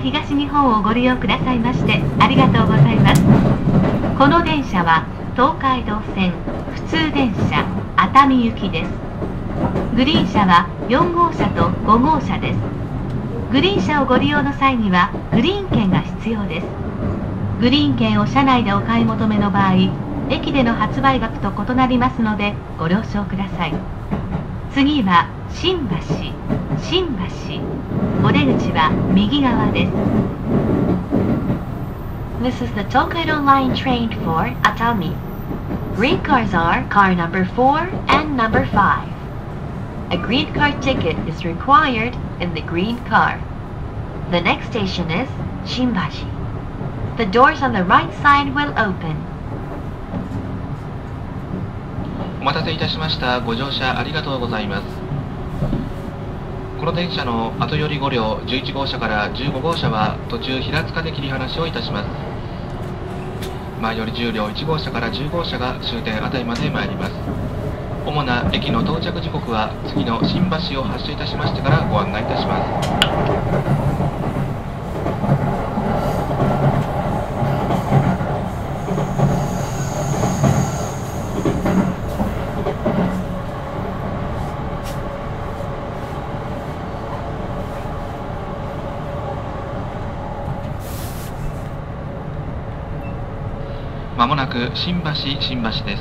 東日本をご利用くださいましてありがとうございます。この電車は東海道線普通電車熱海行きです。グリーン車は4号車と5号車です。グリーン車をご利用の際にはグリーン券が必要です。グリーン券を車内でお買い求めの場合、駅での発売額と異なりますのでご了承ください。次は新橋。お出口は右側です。This is the Tokaido Line train for Atami. Green cars are car number 4 and number 5. A green car ticket is required in the green car. The next station is Shinbashi. The doors on the right side will open. お待たせいたしました。ご乗車ありがとうございます。この電車の後寄り5両11号車から15号車は途中平塚で切り離しをいたします。前寄り10両1号車から10号車が終点熱海まで参ります。主な駅の到着時刻は次の新橋を発車いたしましてからご案内いたします。まもなく新橋です。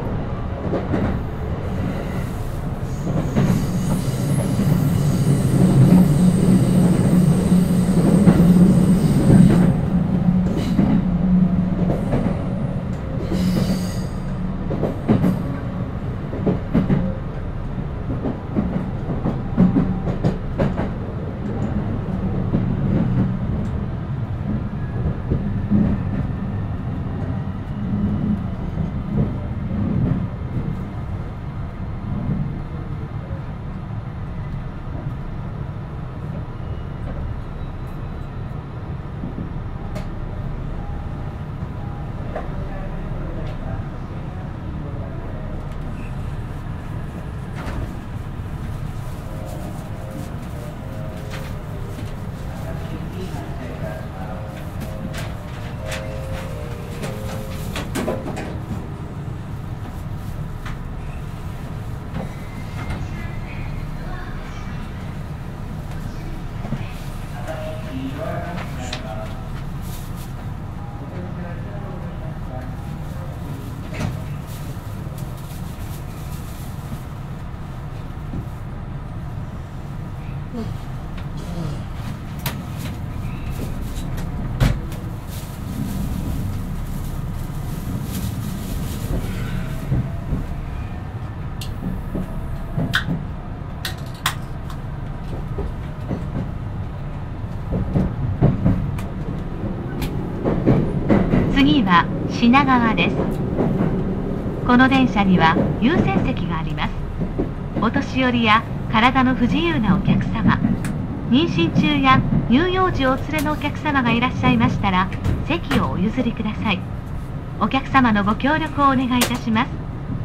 次は品川です。この電車には優先席があります。お年寄りや体の不自由なお客様、妊娠中や乳幼児をお連れのお客様がいらっしゃいましたら席をお譲りください。お客様のご協力をお願いいたします。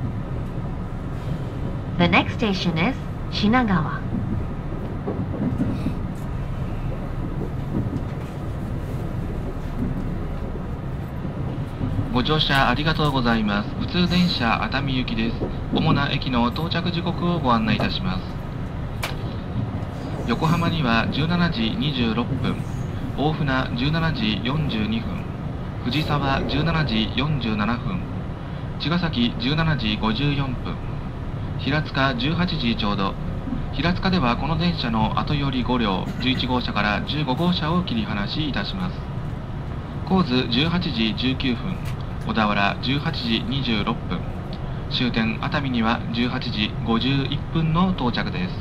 The next station is Shinagawa. ご乗車ありがとうございます。普通電車熱海行きです。主な駅の到着時刻をご案内いたします。横浜には17時26分、大船17時42分、藤沢17時47分、茅ヶ崎17時54分、平塚18時ちょうど。平塚ではこの電車の後寄り5両11号車から15号車を切り離しいたします。高津18時19分、小田原18時26分、終点熱海には18時51分の到着です。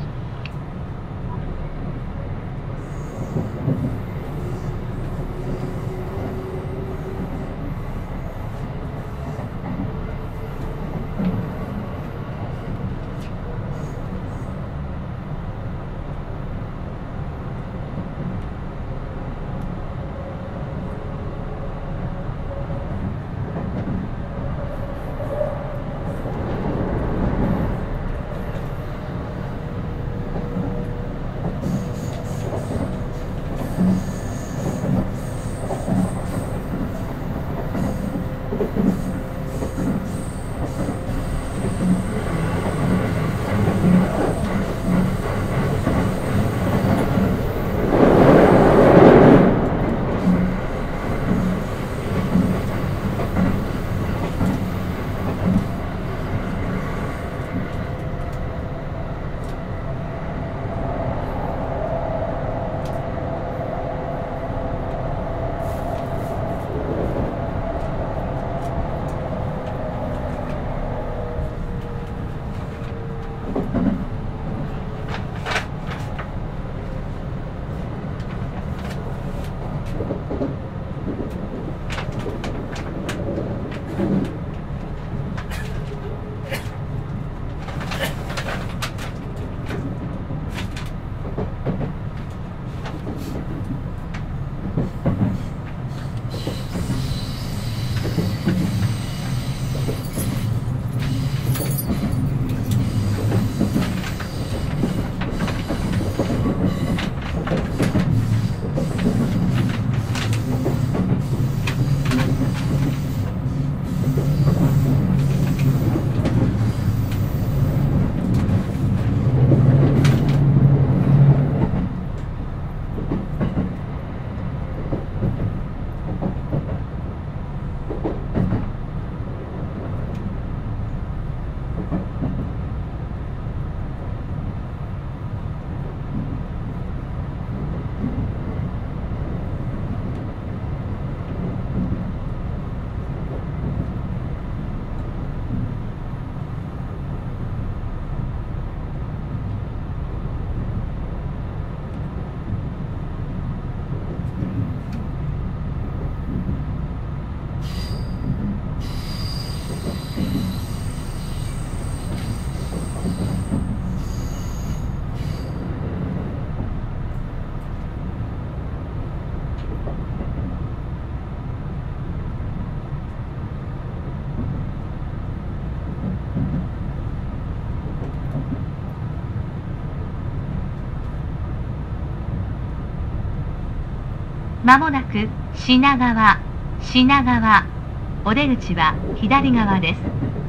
まもなく品川、品川。お出口は左側です。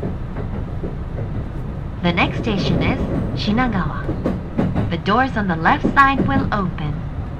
The next station is Shinagawa. The doors on the left side will open.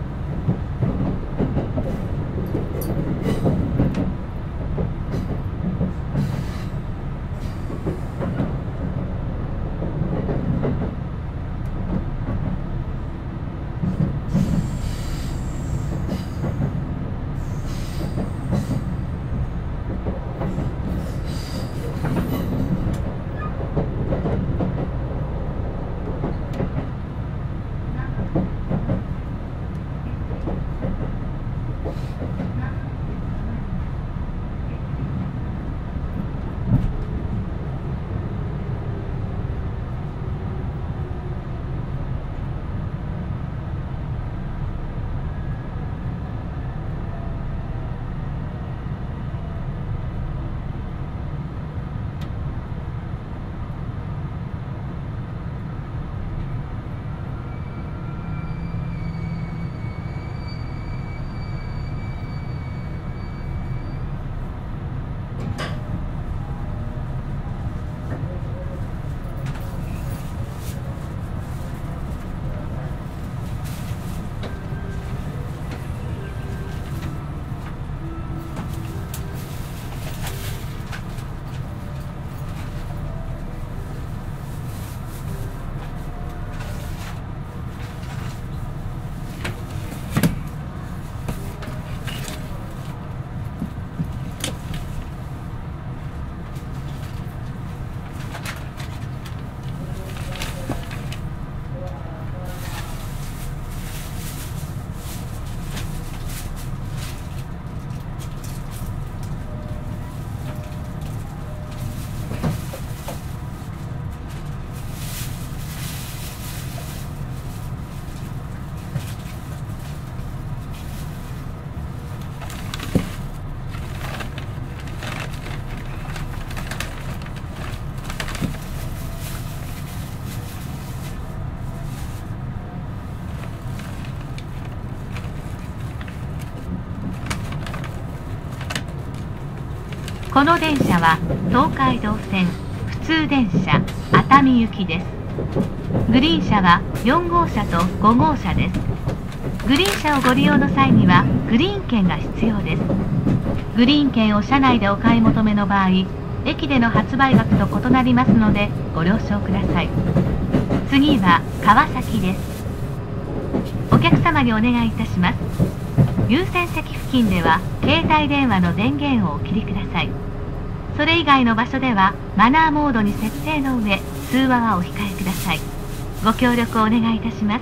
この電車は東海道線普通電車熱海行きです。グリーン車は4号車と5号車です。グリーン車をご利用の際にはグリーン券が必要です。グリーン券を車内でお買い求めの場合、駅での発売額と異なりますのでご了承ください。次は川崎です。お客様にお願いいたします。優先席付近では携帯電話の電源をお切りください。それ以外の場所ではマナーモードに設定の上、通話はお控えください。ご協力をお願いいたします。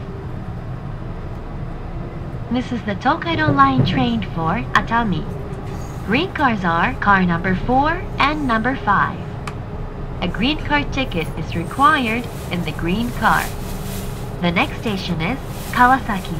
This is the Tokaido Line train for Atami. Green cars are car number 4 and number 5. A green car ticket is required in the green car. The next station is Kawasaki.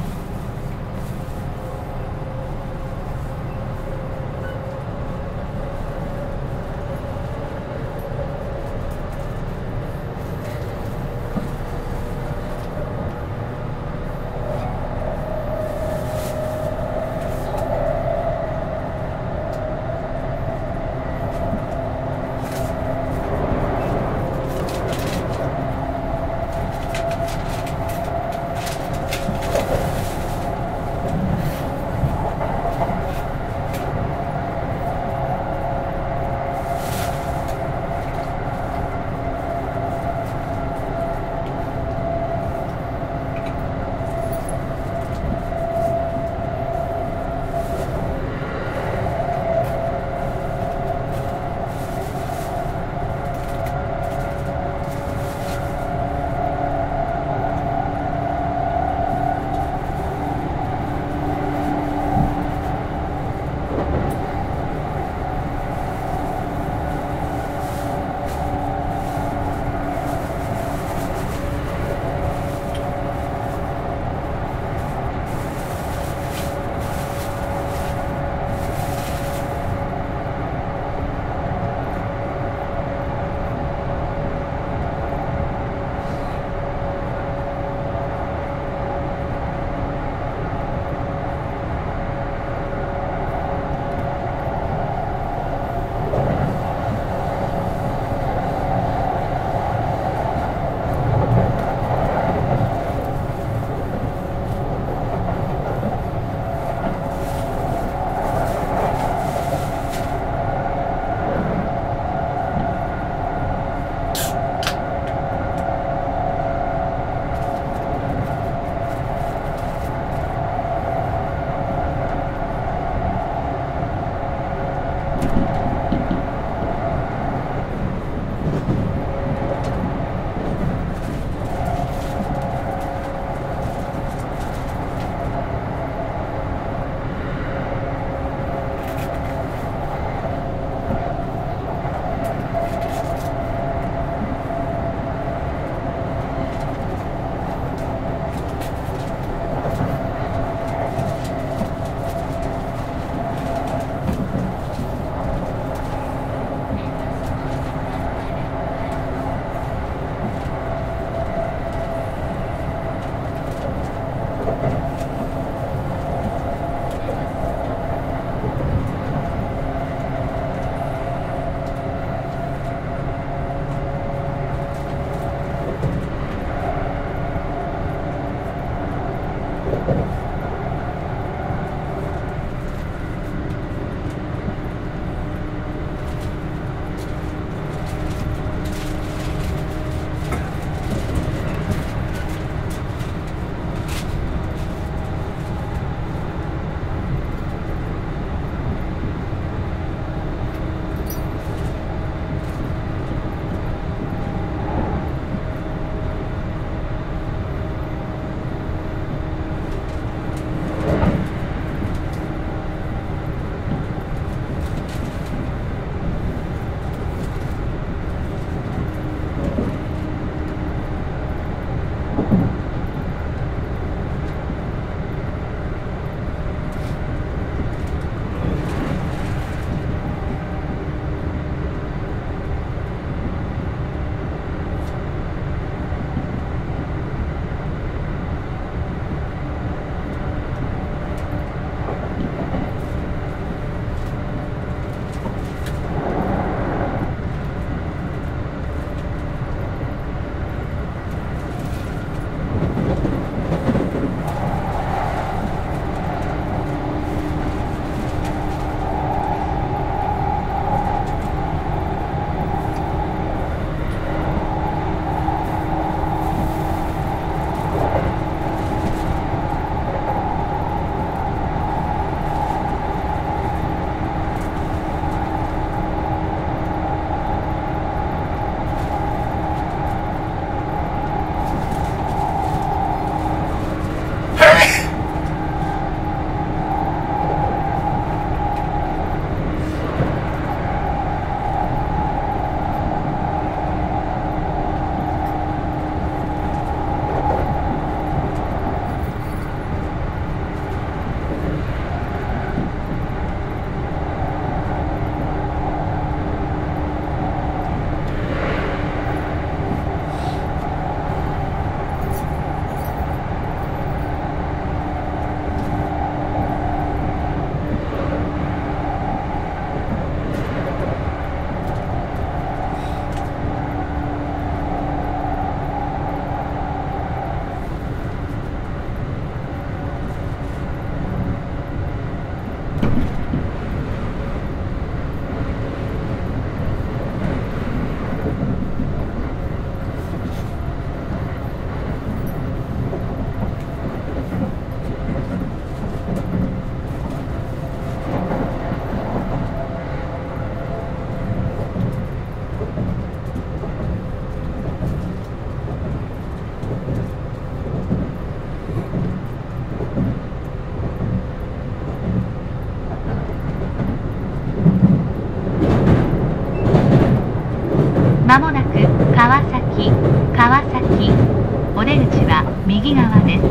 まもなく川崎お出口は右側です。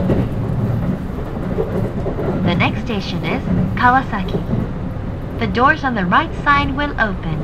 The next station is Kawasaki. The doors on the right side will open.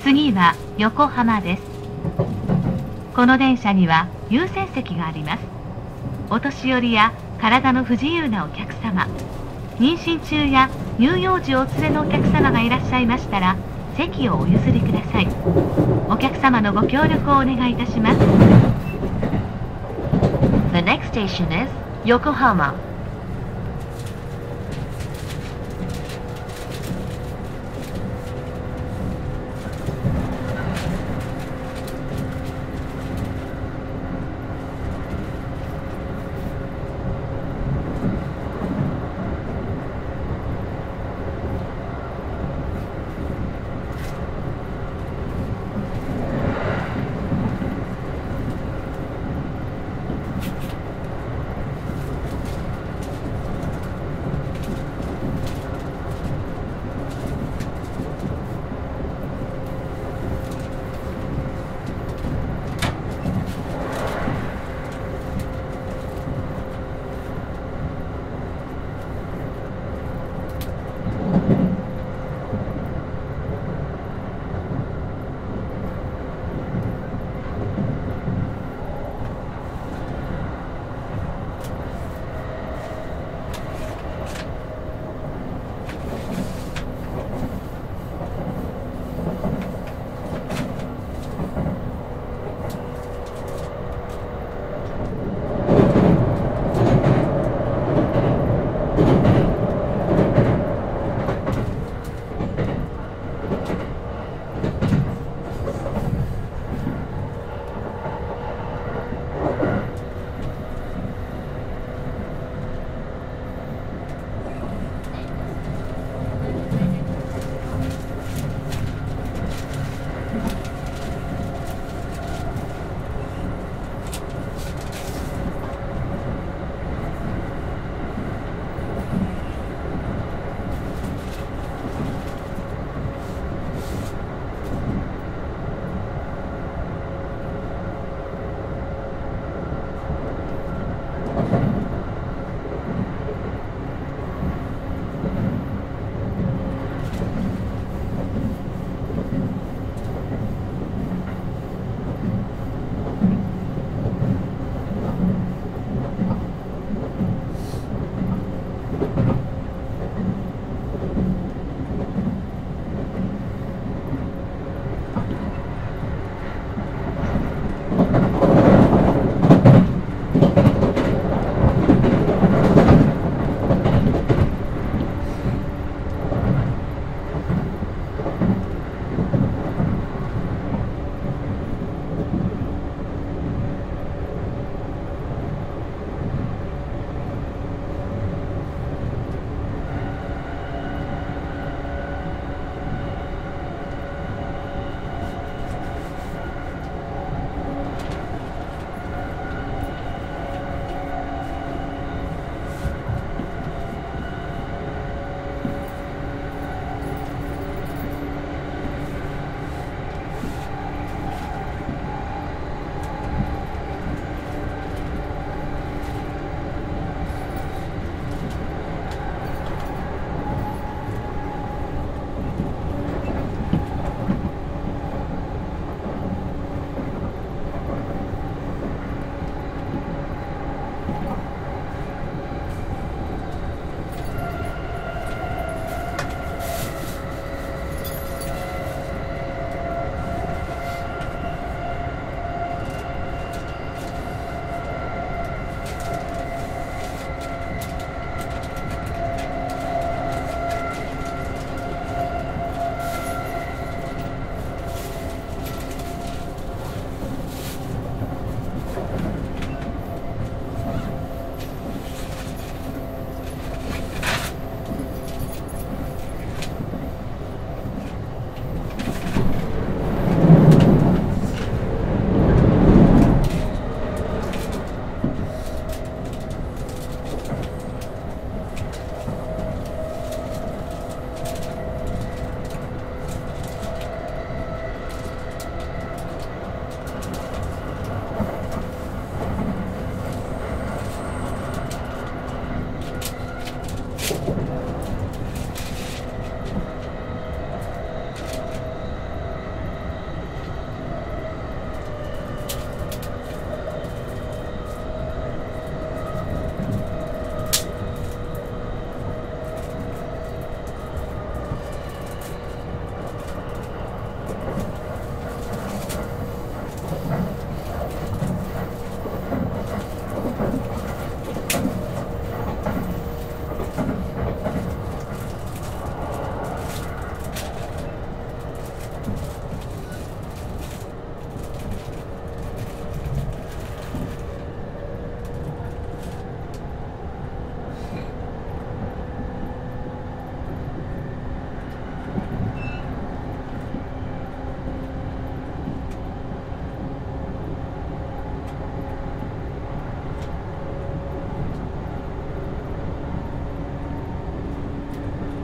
次は横浜です。この電車には優先席があります。お年寄りや体の不自由なお客様、妊娠中や乳幼児をお連れのお客様がいらっしゃいましたら、席をお譲りください。お客様のご協力をお願いいたします。 The next station is Yokohama.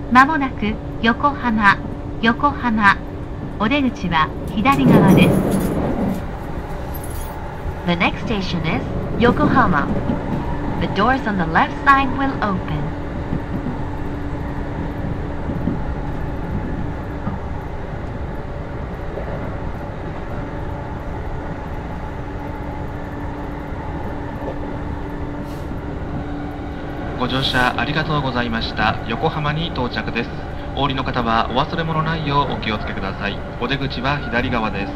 まもなく横浜、お出口は左側です。 The next station is Yokohama. The doors on the left side will open. ご乗車ありがとうございました。横浜に到着です。お降りの方はお忘れ物ないようお気をつけください。お出口は左側です。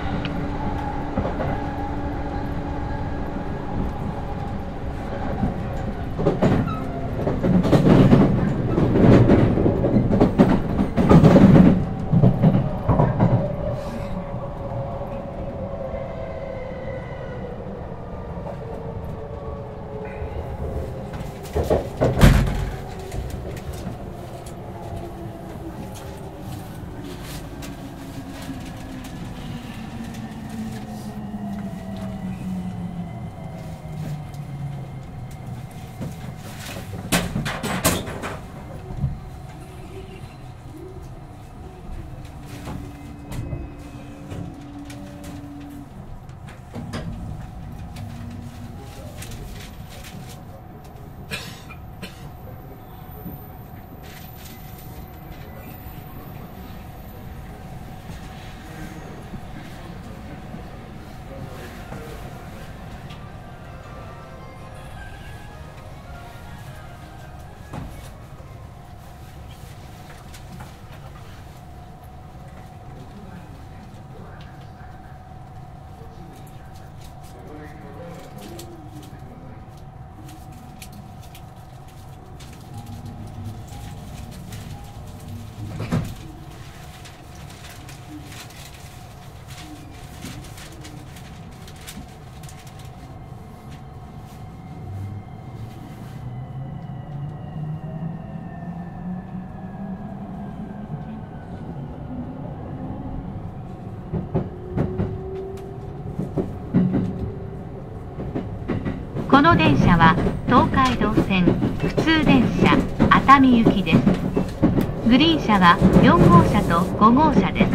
この電車は東海道線普通電車熱海行きです。グリーン車は4号車と5号車です。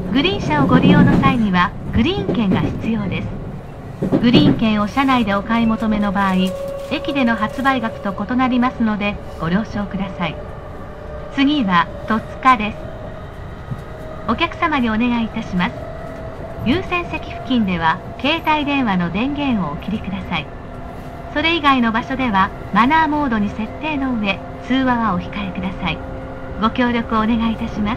グリーン車をご利用の際にはグリーン券が必要です。グリーン券を車内でお買い求めの場合、駅での発売額と異なりますのでご了承ください。次は戸塚です。お客様にお願いいたします。優先席付近では携帯電話の電源をお切りください。それ以外の場所ではマナーモードに設定の上、通話はお控えください。ご協力をお願いいたします。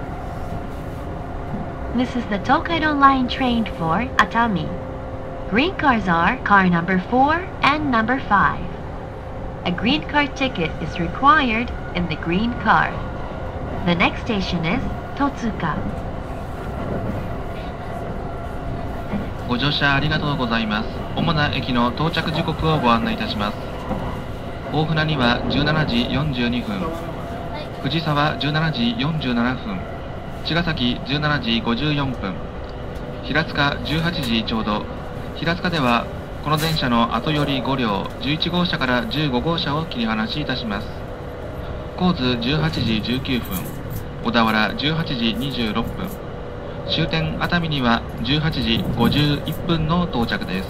This is the Tokaido Line train for Atami. Green cars are car number 4 and number 5. A green car ticket is required in the green car. The next station is Totsuka. ご乗車ありがとうございます。主な駅の到着時刻をご案内いたします。大船には17時42分、藤沢17時47分、茅ヶ崎17時54分、平塚18時ちょうど。平塚ではこの電車の後寄り5両、11号車から15号車を切り離しいたします。高津18時19分、小田原18時26分、終点熱海には18時51分の到着です。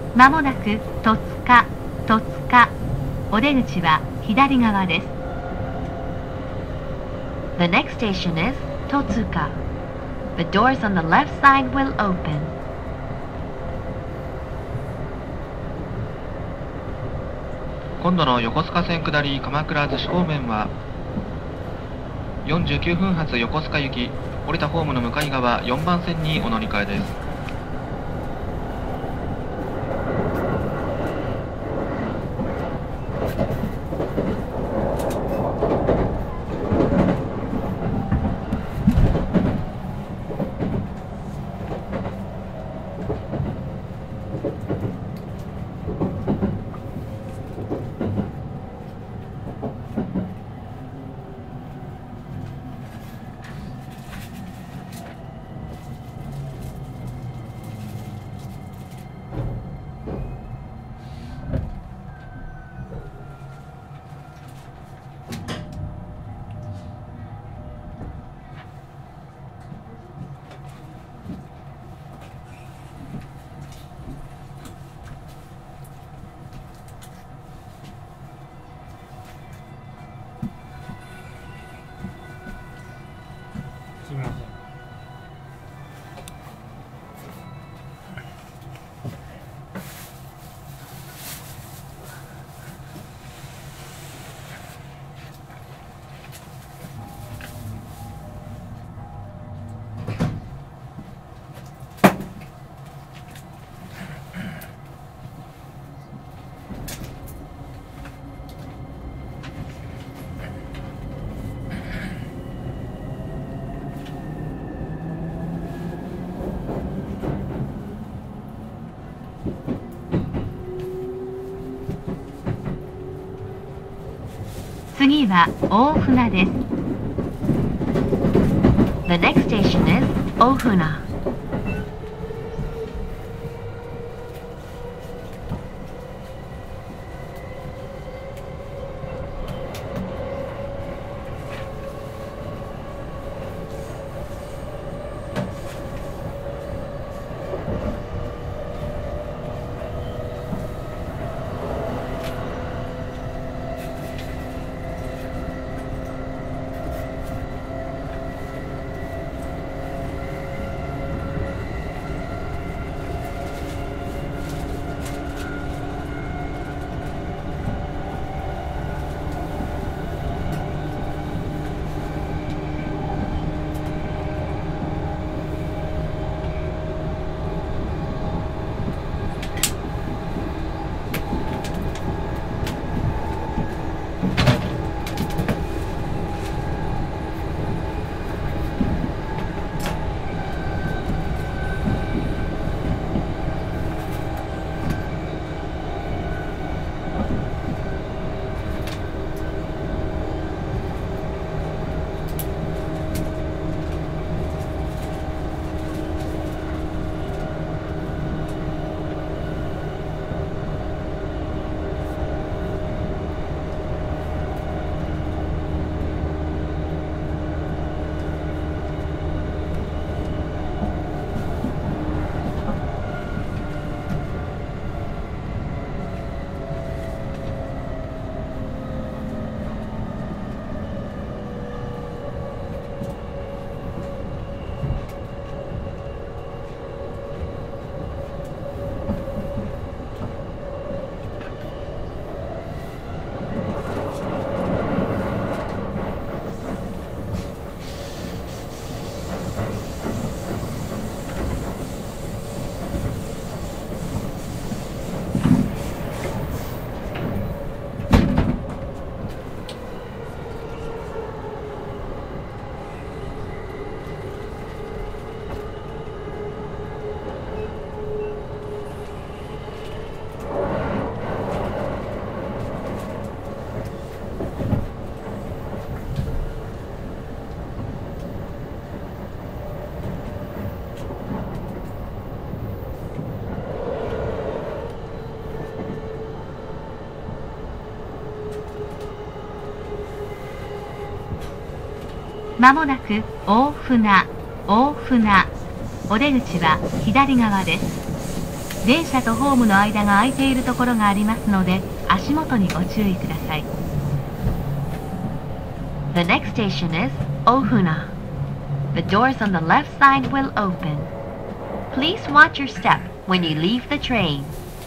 まもなく戸塚、お出口は左側です。 The next station is Totsuka. The doors on the left side will open. 今度の横須賀線下り鎌倉逗子方面は49分発横須賀行き、降りたホームの向かい側4番線にお乗り換えです。 すみません。 次は大船です。 The next station is Ohuna. まもなく大船、お出口は左側です。 電車とホームの間が空いているところがありますので、足元にご注意ください。 The next station is Ohuna. The doors on the left side will open. Please watch your step when you leave the train.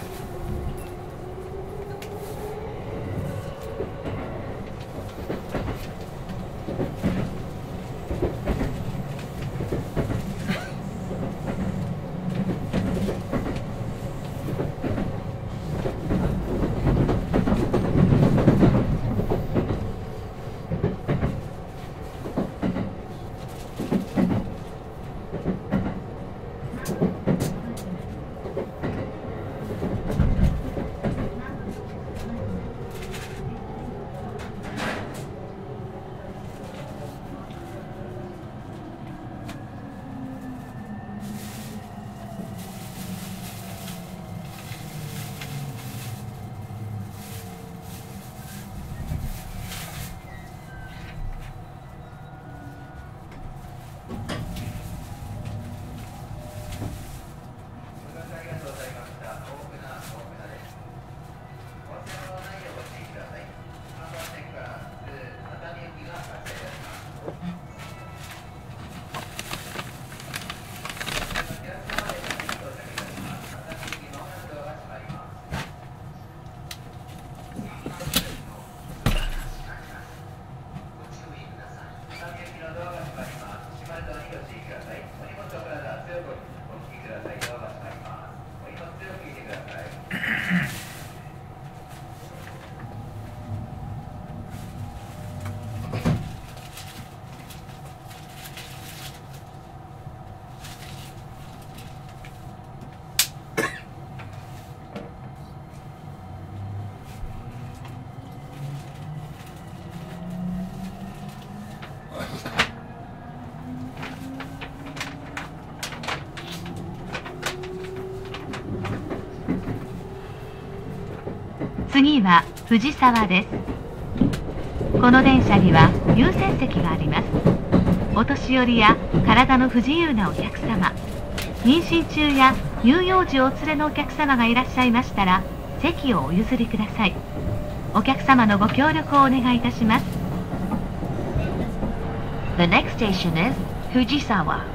次は藤沢です。この電車には優先席があります。お年寄りや体の不自由なお客様、妊娠中や乳幼児をお連れのお客様がいらっしゃいましたら、席をお譲りください。お客様のご協力をお願いいたします。 The next station is Fujisawa.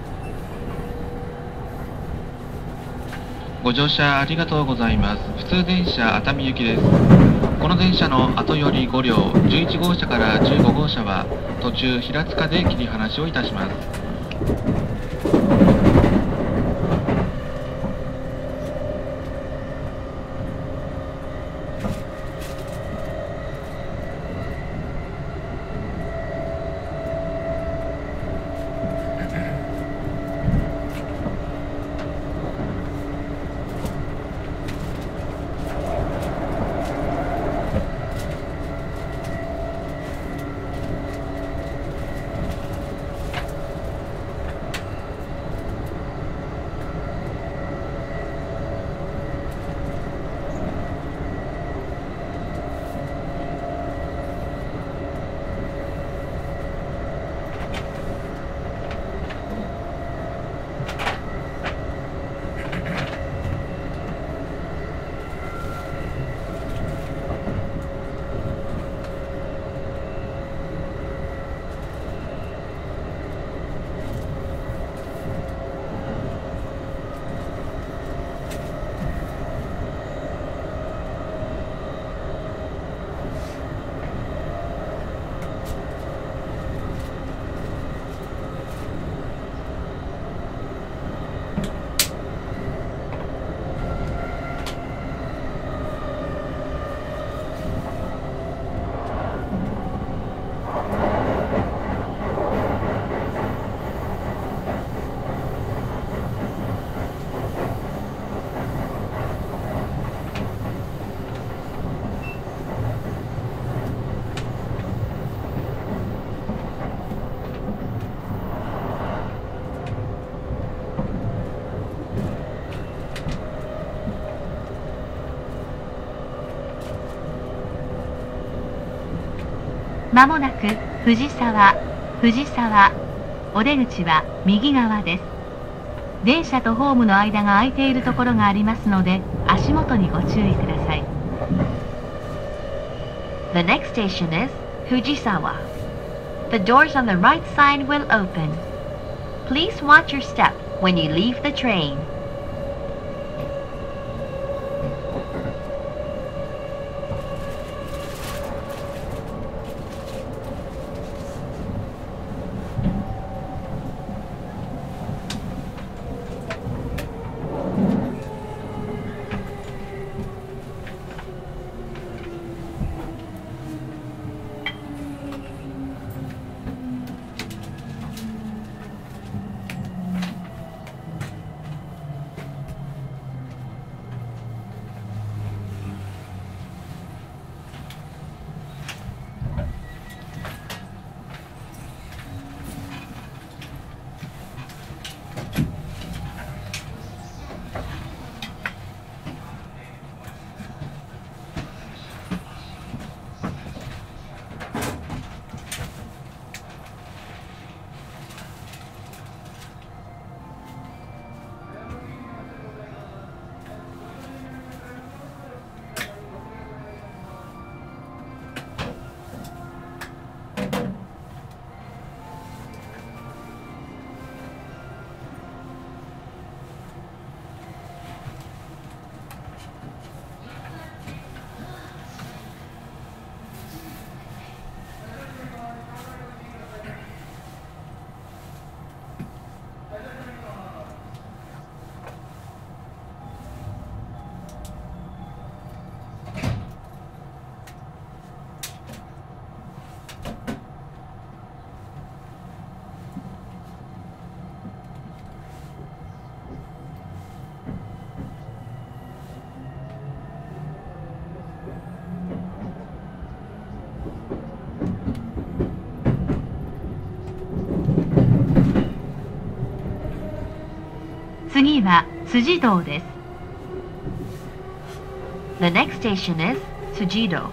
ご乗車ありがとうございます。普通電車熱海行きです。この電車の後寄り5両、11号車から15号車は途中平塚で切り離しをいたします。 まもなく藤沢、お出口は右側です。 電車とホームの間が空いているところがありますので、足元にご注意ください。 The next station is Fujisawa. The doors on the right side will open. Please watch your step when you leave the train. 次は辻堂です。 The next station is Tsujido.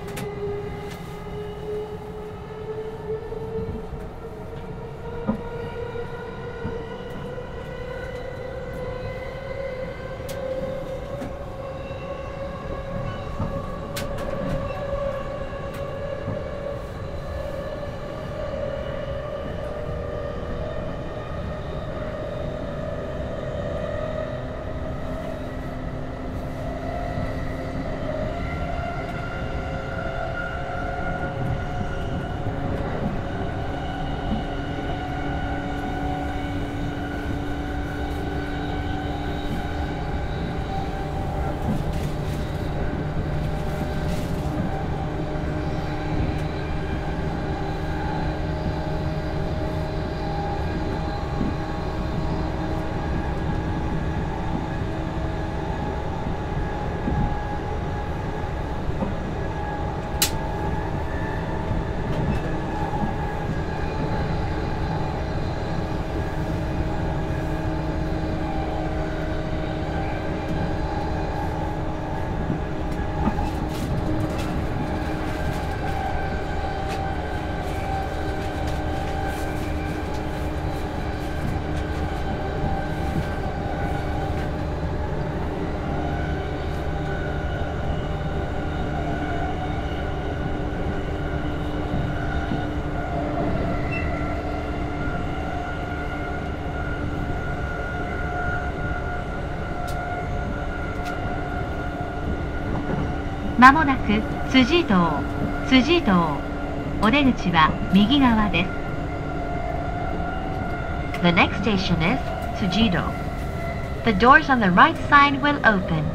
まもなく辻堂、お出口は右側です。 The next station is Tsujido. The doors on the right side will open.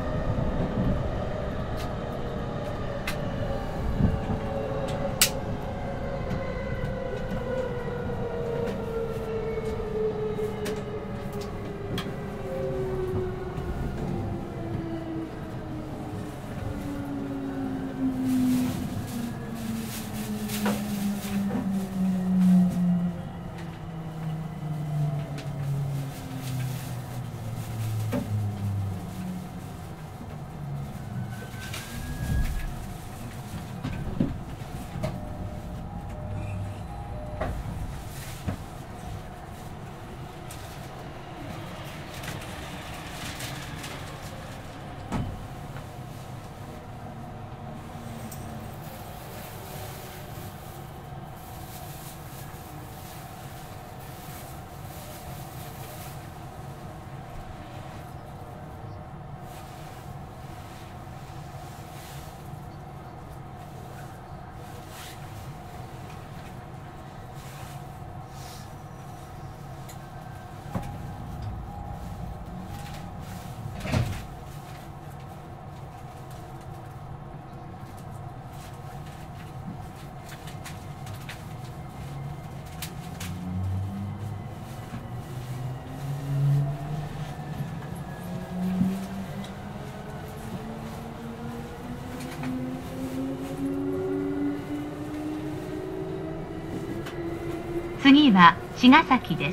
次は茅ヶ崎です。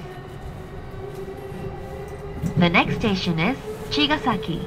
The next station is Chigasaki.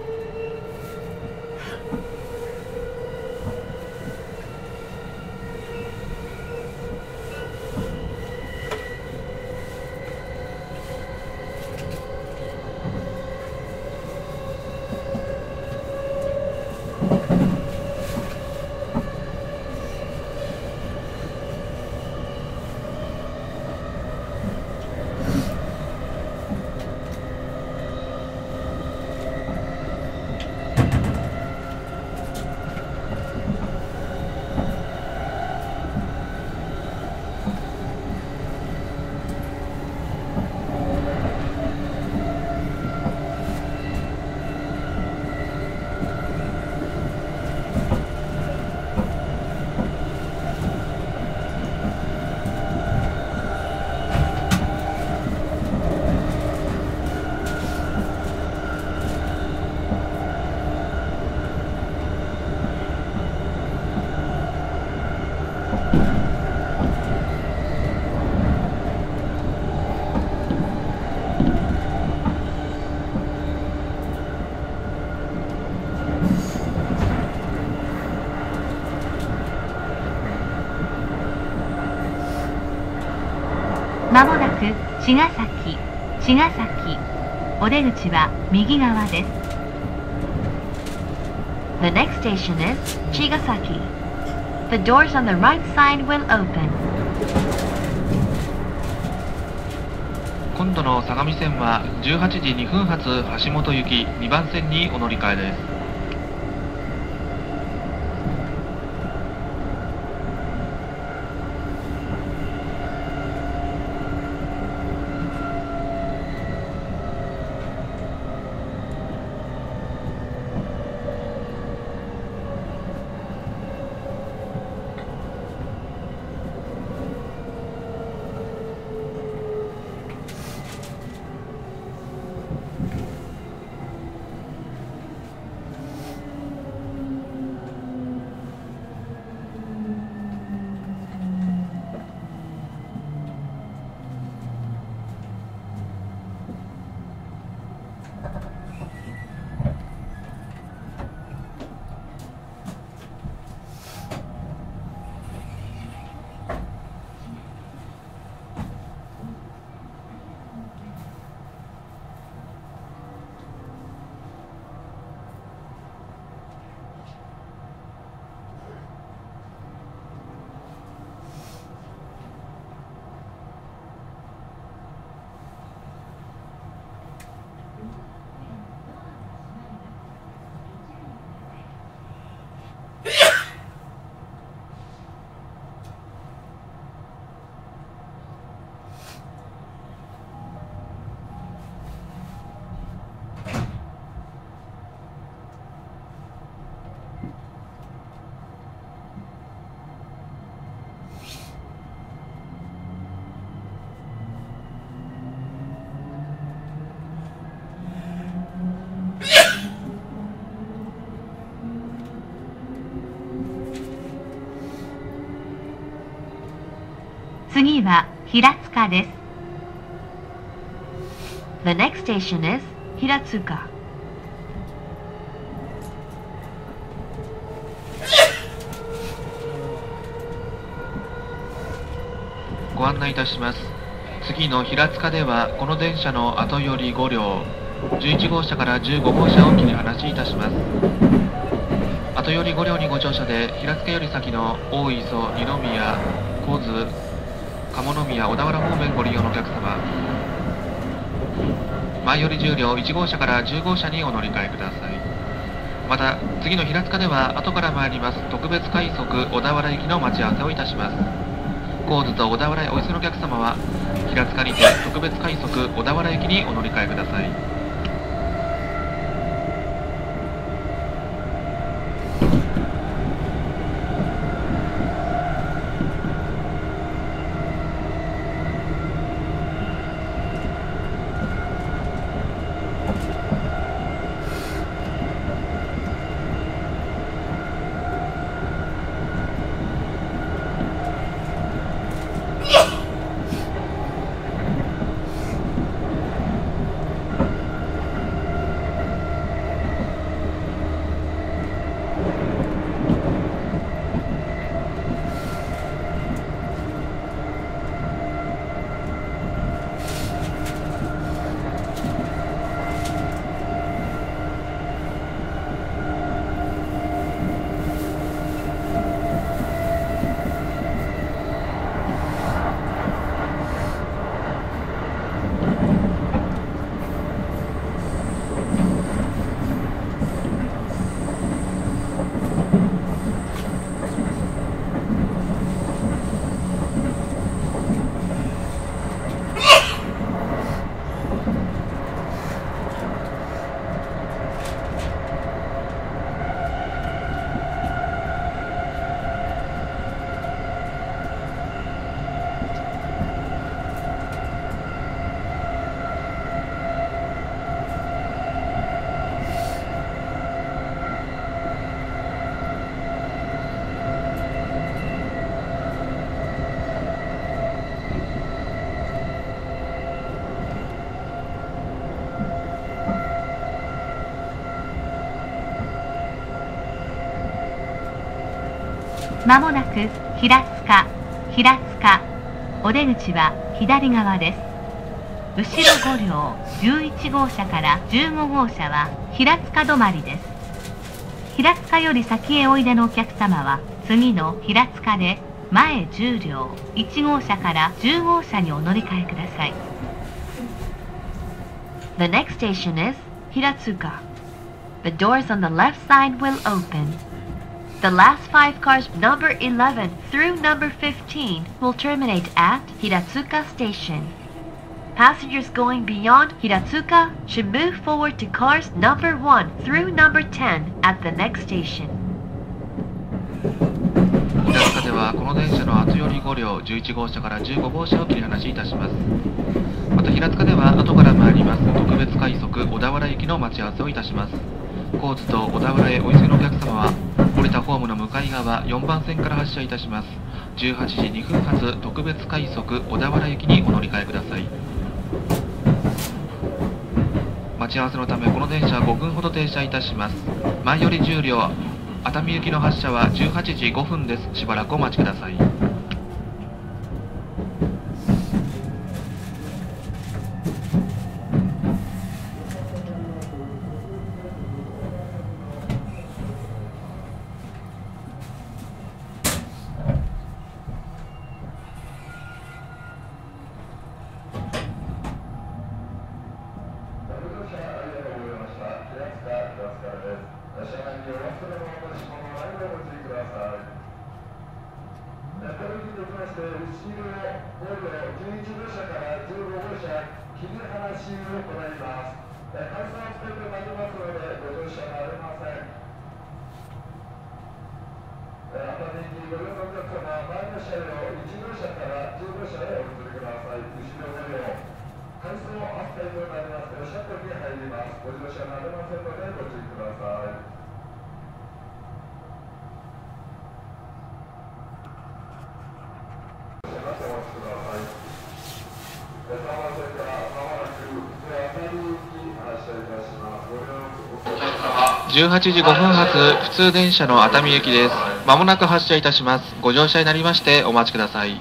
まもなく茅ヶ崎。お出口は右側です。 The next station is Chigasaki. The doors on the right side will open. 今度の相模線は18時2分発橋本行き2番線にお乗り換えです。 次は平塚です。 The next station is Hiratsuka. ご案内いたします。次の平塚ではこの電車の後寄り5両、11号車から15号車を切り離しいたします。後寄り5両にご乗車で平塚より先の大磯、二宮、高津、鴨宮、小田原方面ご利用のお客様、前寄り10両1号車から10号車にお乗り換えください。また次の平塚では後から参ります特別快速小田原行きの待ち合わせをいたします。高津と小田原へお急ぎのお客様は平塚にて特別快速小田原行きにお乗り換えください。 まもなく平塚お出口は左側です。後ろ5両11号車から15号車は平塚止まりです。平塚より先へおいでのお客様は次の平塚で前10両1号車から10号車にお乗り換えください。 The next station is Hiratsuka. The doors on the left side will open. The last 5 cars number 11 through number 15 will terminate at Hiratsuka Station. Passengers going beyond Hiratsuka should move forward to cars number 1 through number 10 at the next station. 平塚ではこの電車の後寄り5両11号車から15号車を切り離しいたします。また平塚では後から参ります特別快速小田原行きの待ち合わせをいたします。高津と小田原へお急ぎのお客様は降りたホームの向かい側4番線から発車いたします。18時2分発特別快速小田原行きにお乗り換えください。待ち合わせのためこの電車5分ほど停車いたします。前より10両熱海行きの発車は18時5分です。しばらくお待ちください。18時5分発普通電車の熱海行きです。まもなく発車いたします。ご乗車になりましてお待ちください。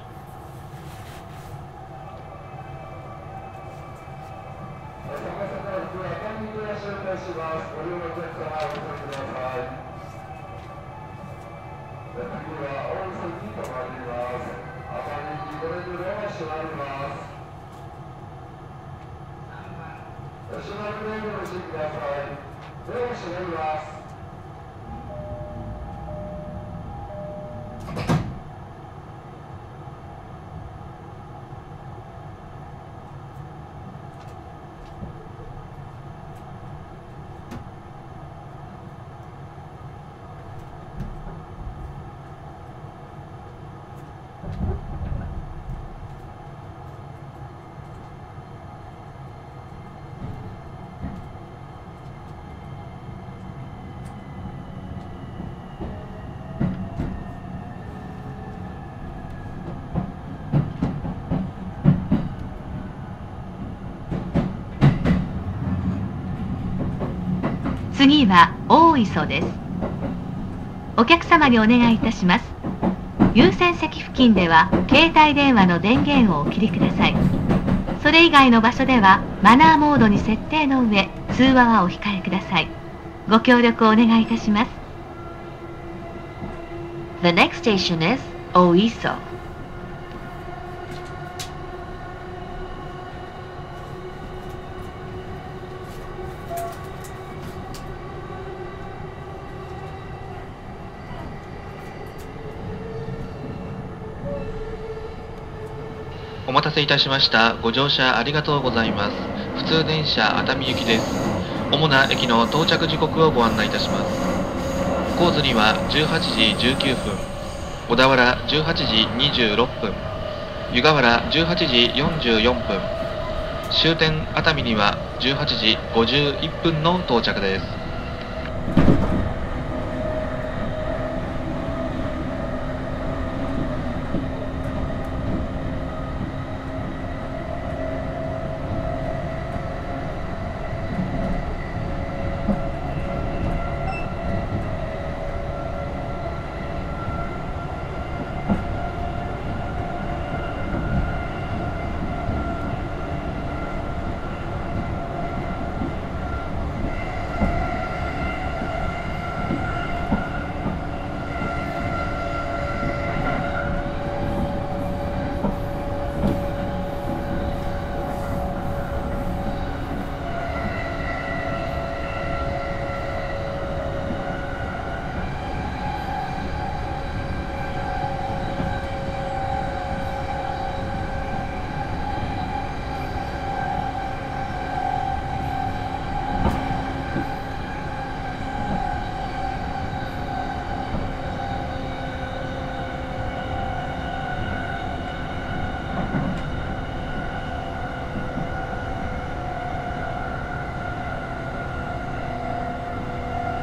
次は大磯です。お客様にお願いいたします。優先席付近では携帯電話の電源をお切りください。それ以外の場所ではマナーモードに設定の上通話はお控えください。ご協力をお願いいたします。 The next station is Oiso. お待たせいたしました。ご乗車ありがとうございます。普通電車熱海行きです。主な駅の到着時刻をご案内いたします。高津には18時19分、小田原18時26分、湯河原18時44分、終点熱海には18時51分の到着です。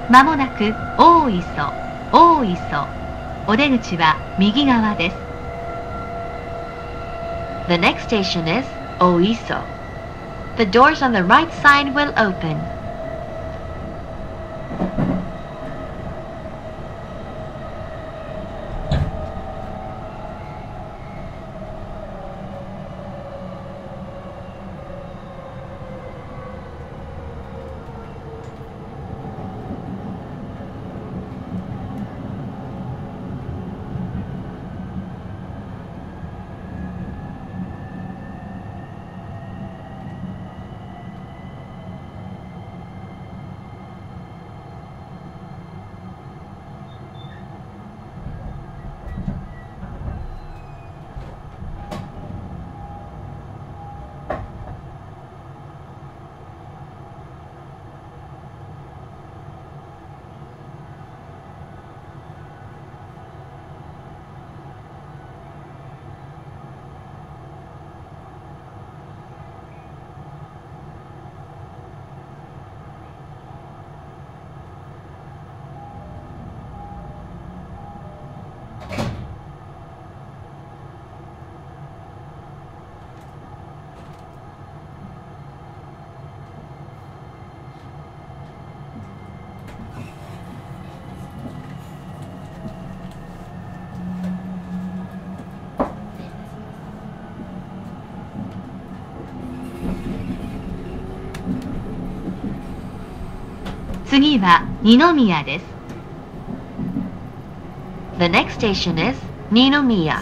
まもなく大磯、大磯。お出口は右側です。 The next station is Oiso. The doors on the right side will open. 次は二宮です。 The next station is Ninomiya.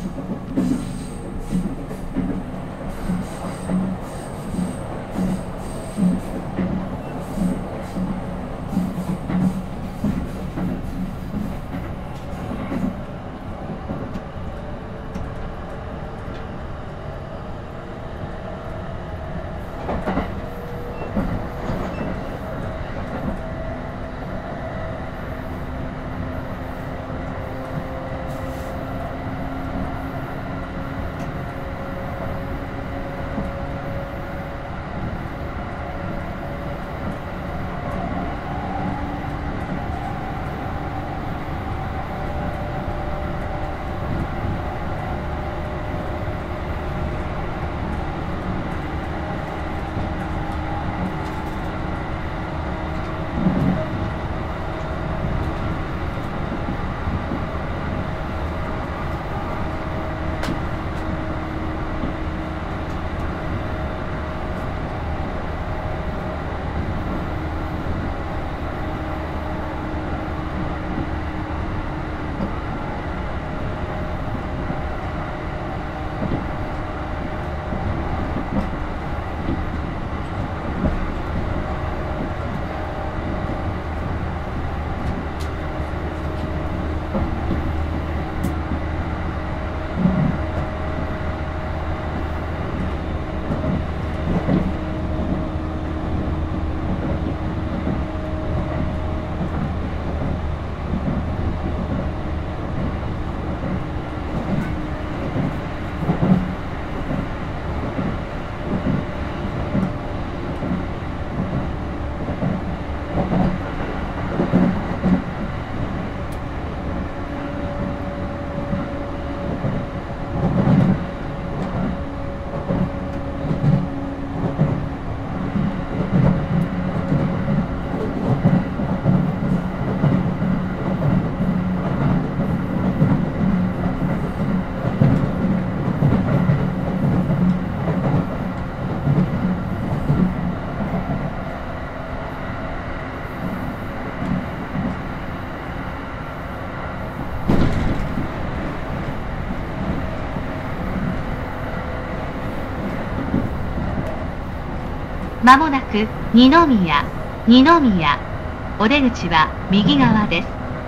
まもなく二宮、二宮。お出口は右側です。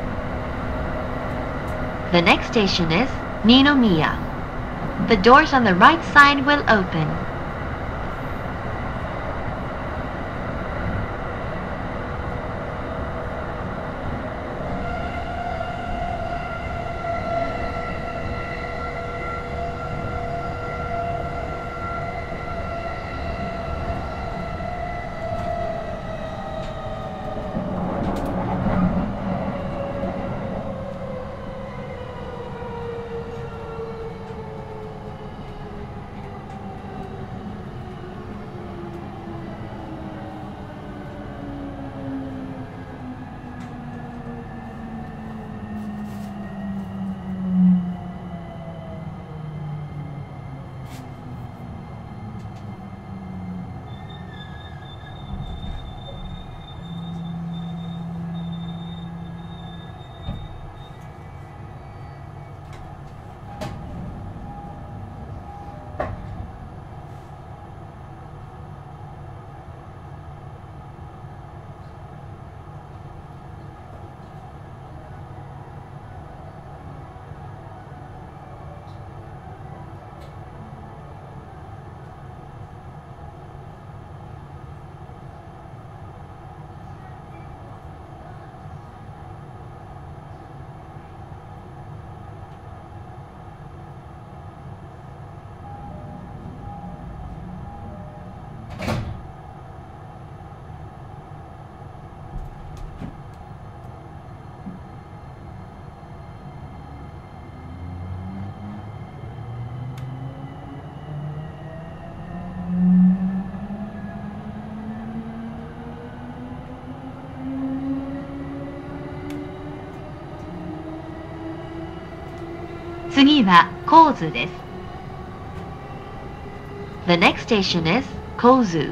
The next station is Ninomiya. The doors on the right side will open. 次は神津です。 The next station is Kozu.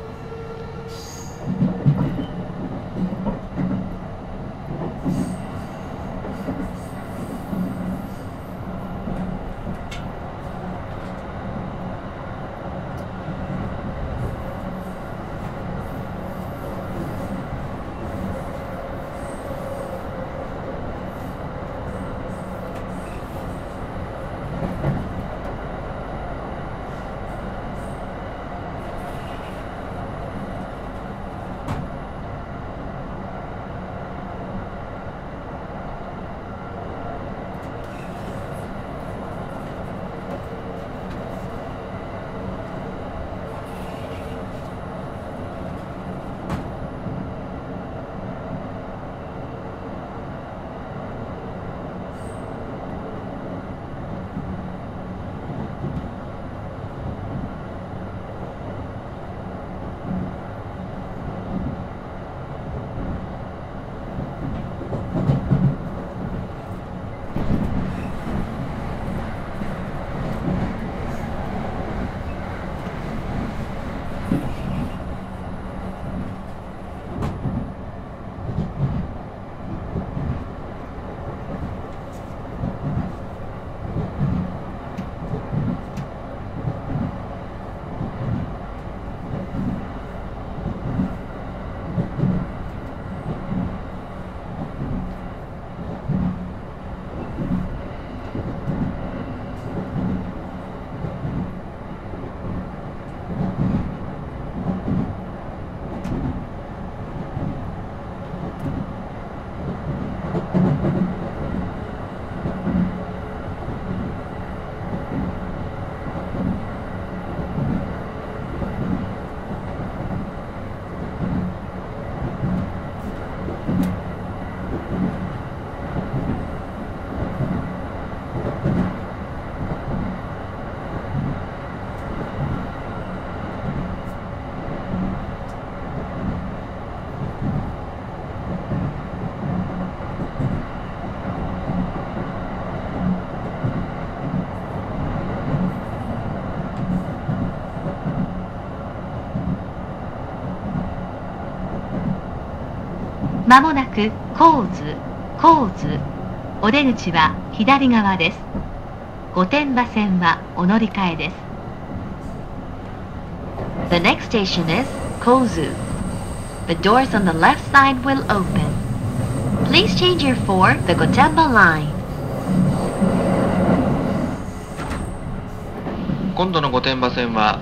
まもなく神津。お出口は左側です。御殿場線はお乗り換えです。 The next station is Kozu. The doors on the left side will open. Please change here for the Gotemba line. 今度の御殿場線は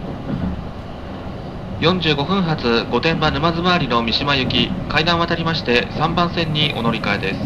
45分発御殿場沼津回りの三島行き階段を渡りまして3番線にお乗り換えです。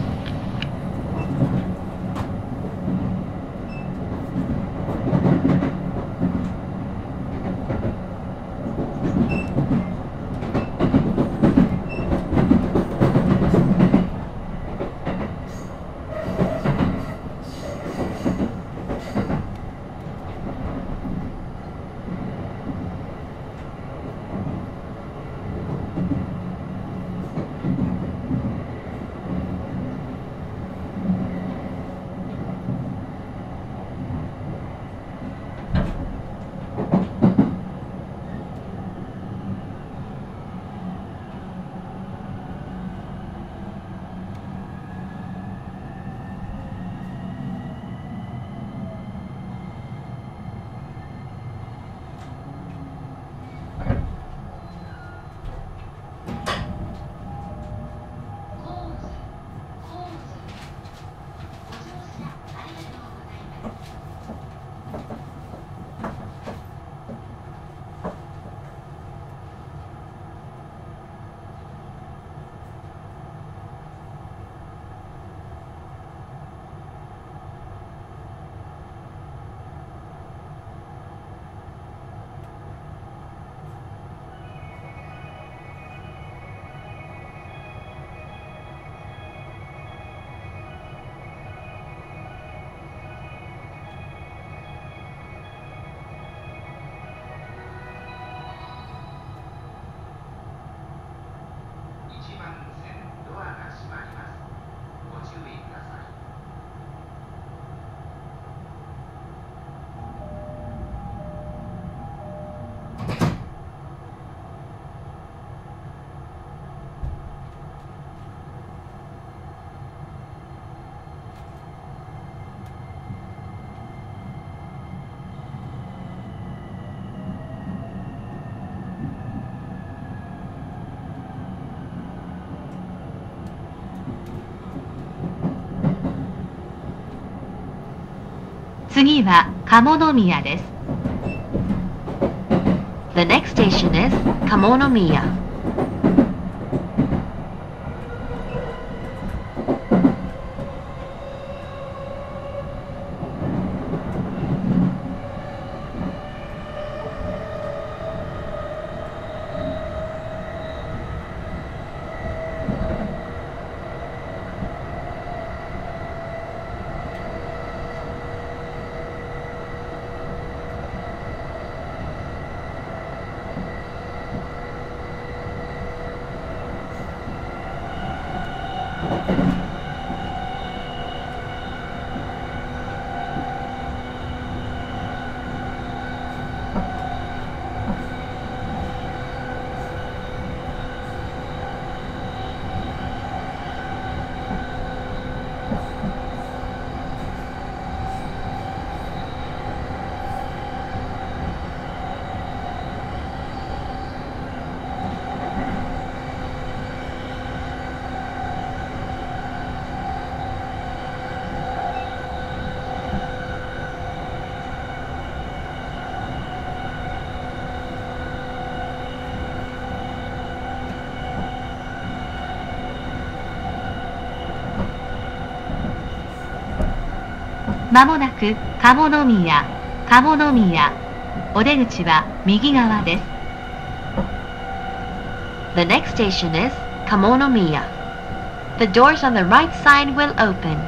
次は鴨宮です。 The next station is Kamonomiya. まもなく鴨宮。お出口は右側です。 The next station is Kamonomiya. The doors on the right side will open.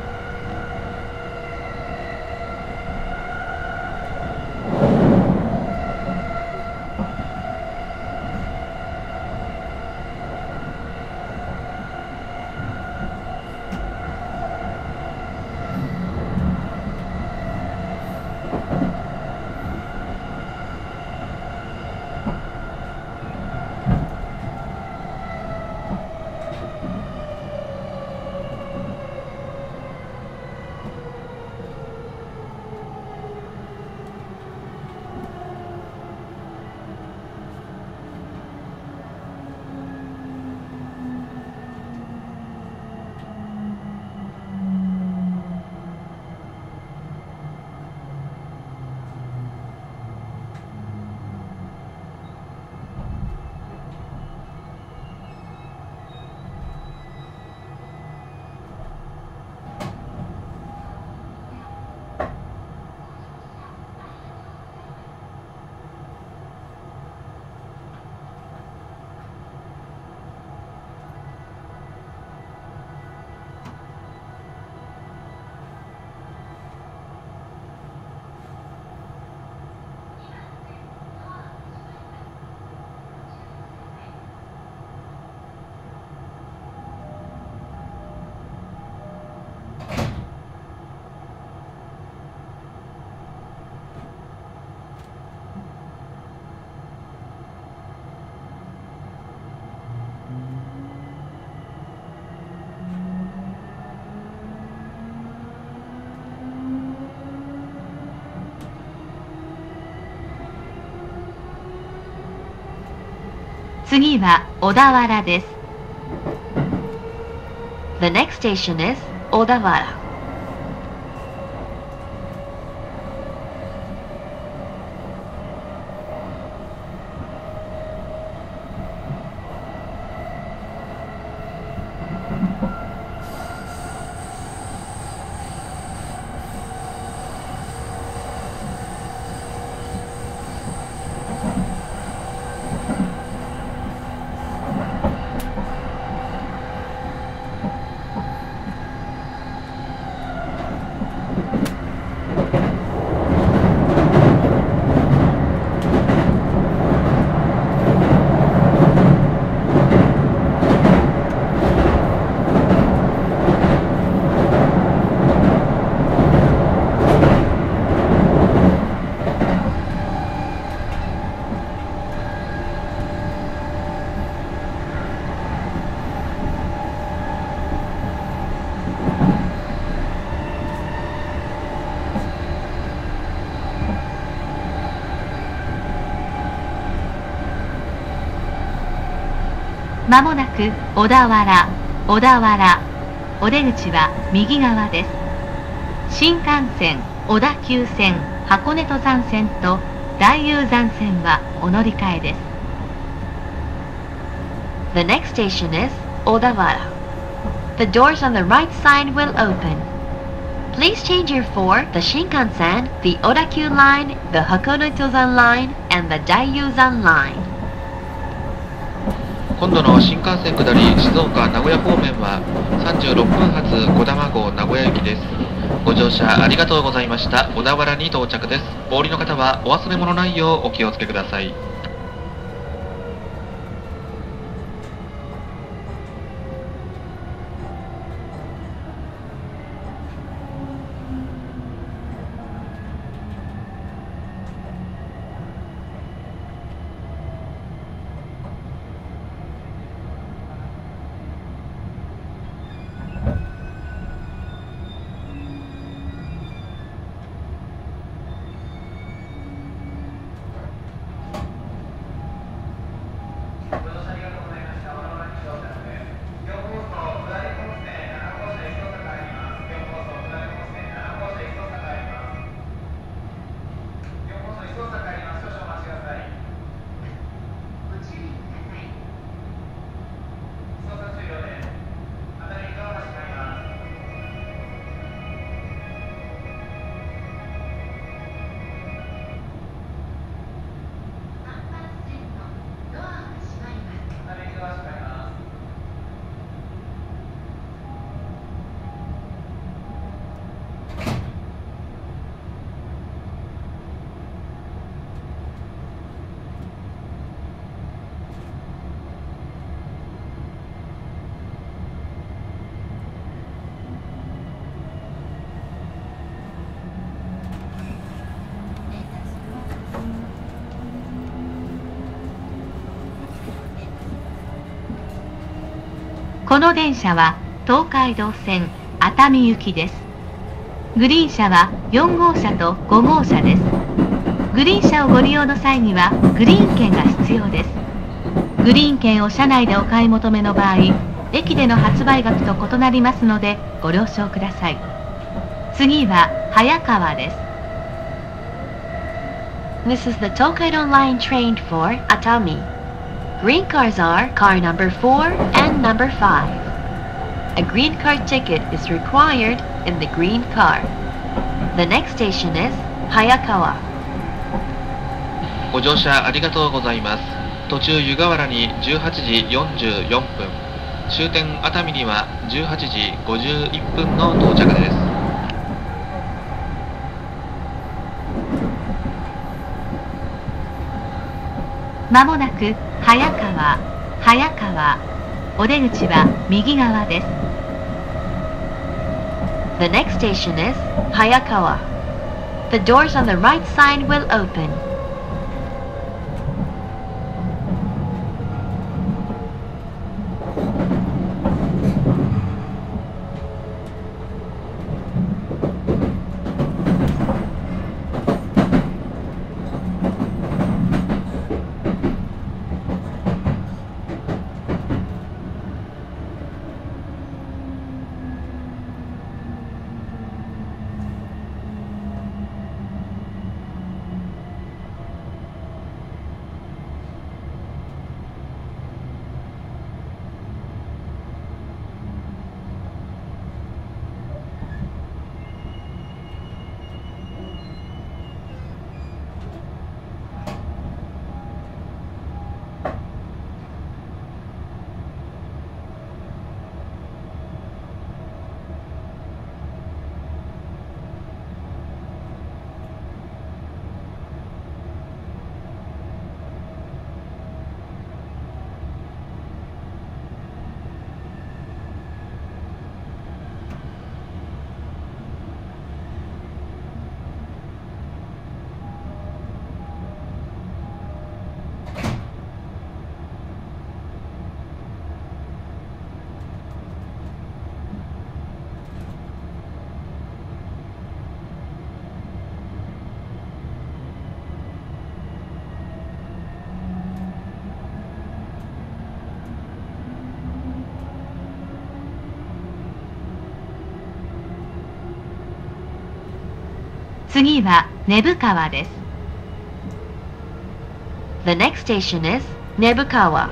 次は小田原です。 The next station is Odawara. まもなく小田原。お出口は右側です。新幹線小田急線、箱根登山線と大雄山線はお乗り換えです。 The next station is Odawara. The doors on the right side will open. Please change your for the Shinkansen, the Odakyu line, the Hakone Tozan line, and the Daiyuzan line. 今度の新幹線下り静岡名古屋方面は36分発小玉号名古屋行きです。ご乗車ありがとうございました。小田原に到着です。お降りの方はお忘れ物ないようお気をつけください。 この電車は東海道線熱海行きです。グリーン車は4号車と5号車です。グリーン車をご利用の際にはグリーン券が必要です。グリーン券を車内でお買い求めの場合、駅での発売額と異なりますのでご了承ください。次は早川です。 This is the Tokaido line train for Atami. Green cars are car number 4 and number 5. A green car ticket is required in the green car. The next station is Hayakawa. ご乗車ありがとうございます。途中湯河原に18時44分、終点熱海には18時51分の到着です。 まもなく早川、お出口は右側です。 The next station is Hayakawa. The doors on the right side will open. 次は根府川です。 The next station is Nebukawa.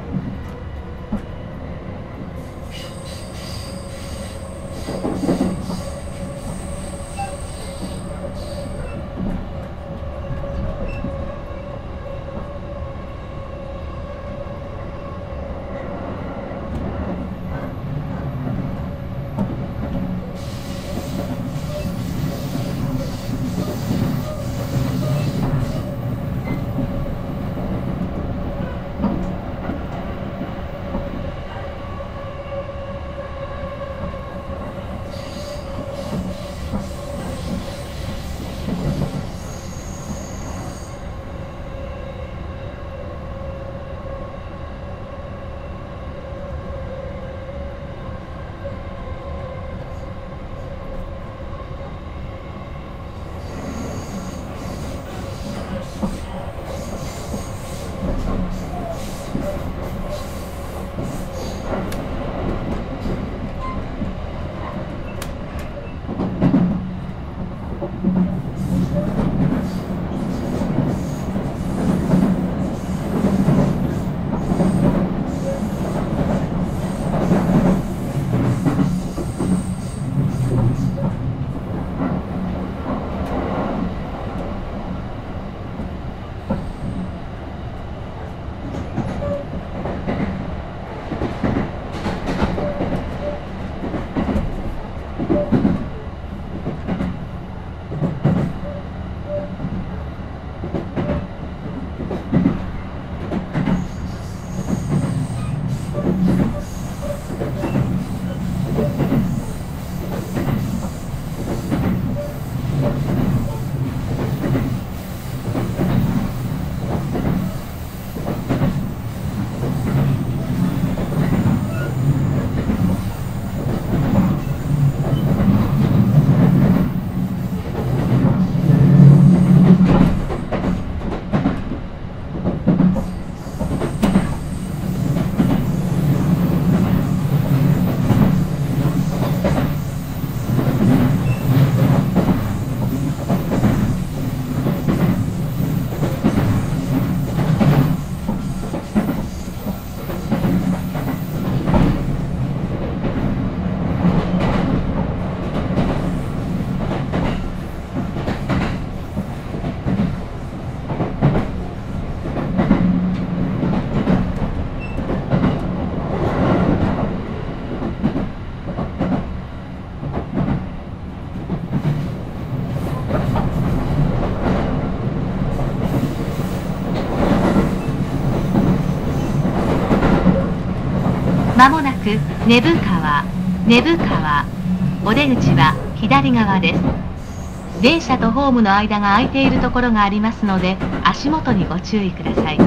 まもなく根府川、お出口は左側です。電車とホームの間が空いているところがありますので、足元にご注意ください。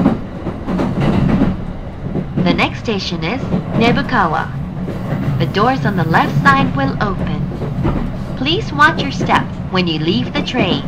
The next station is Nebukawa. The doors on the left side will open. Please watch your step when you leave the train.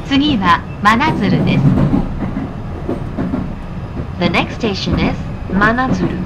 次は真鶴です。 The next station is Manazuru.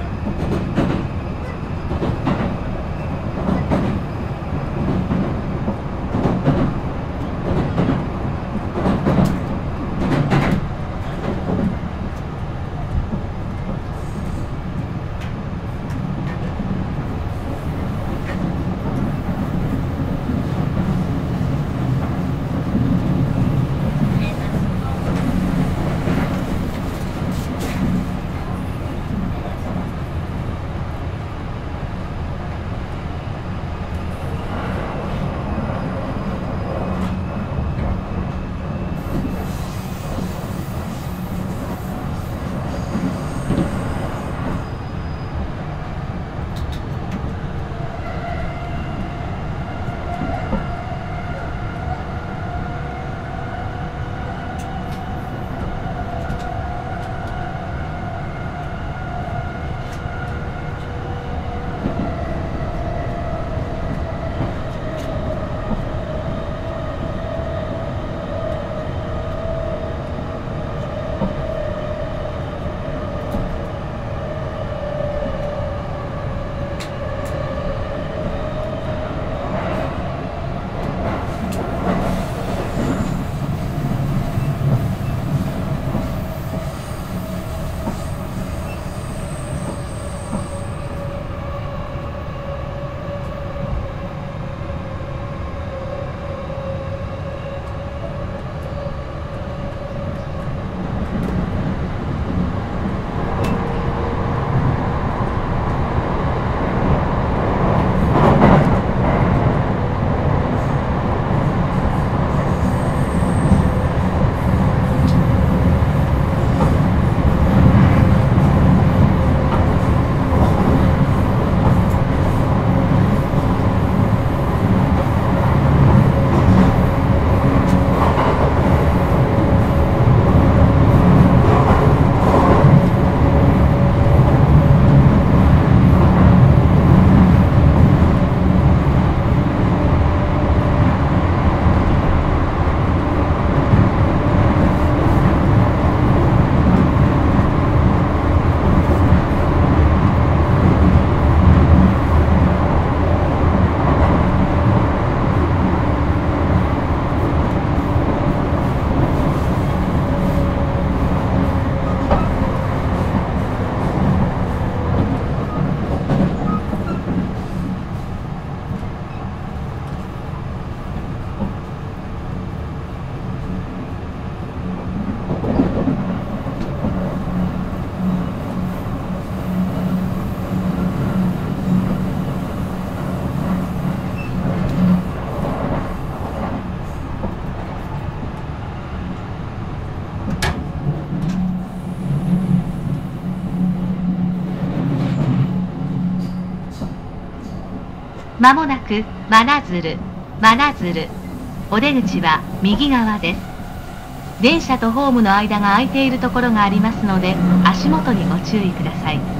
まもなく真鶴。お出口は右側です。電車とホームの間が空いているところがありますので、足元にご注意ください。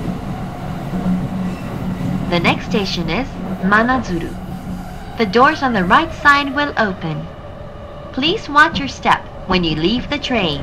The next station is Manazuru. The doors on the right side will open. Please watch your step when you leave the train.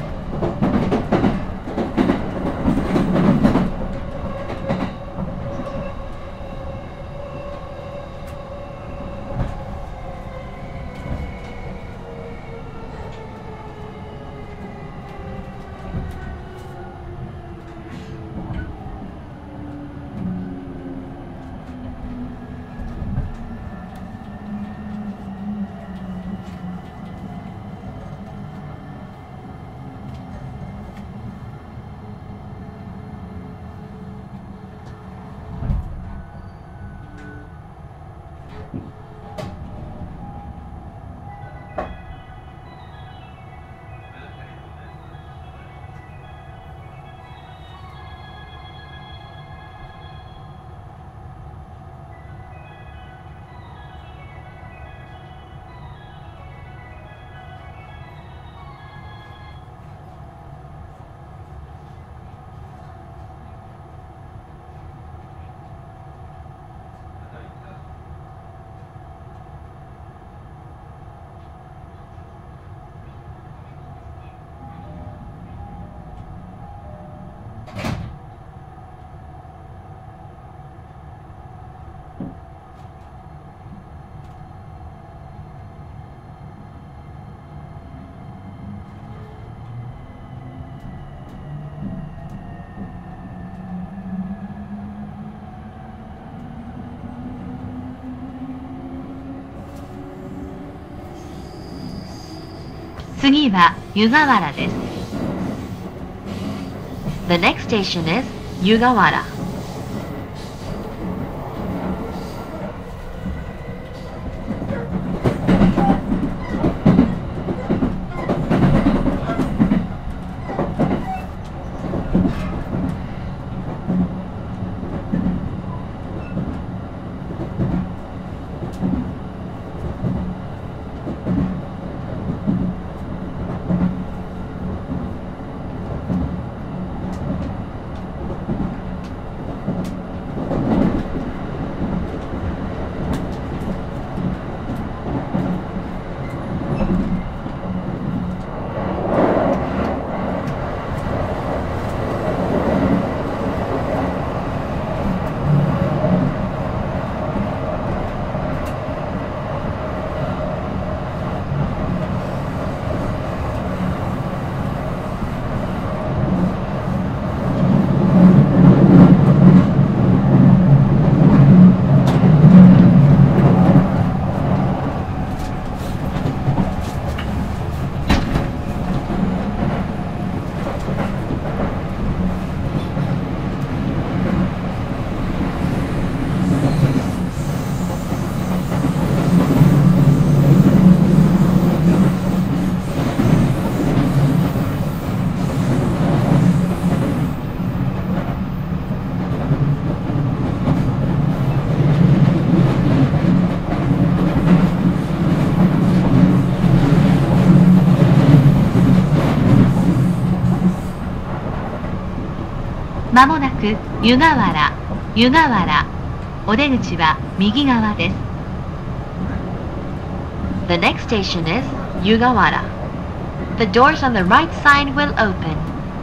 次は湯河原です。 The next station is Yugawara. まもなく湯河原、湯河原。お出口は右側です。 The next station is Yugawara. The doors on the right side will open.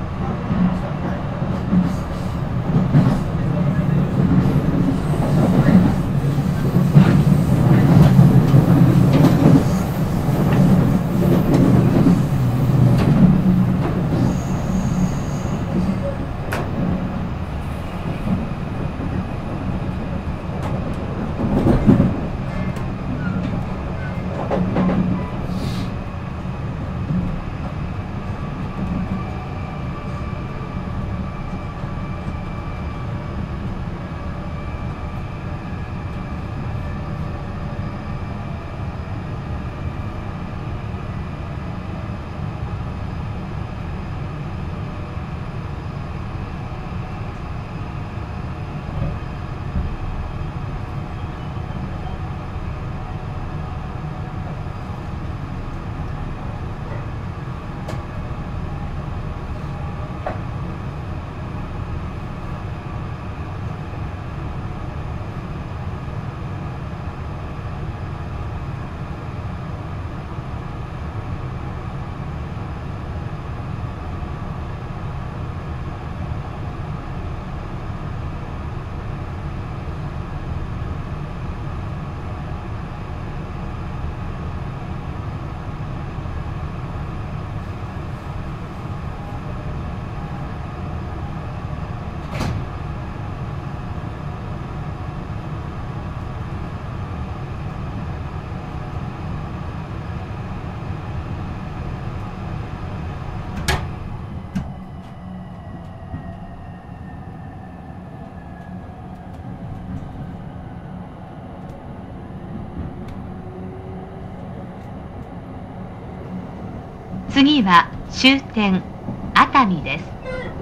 次は終点熱海です。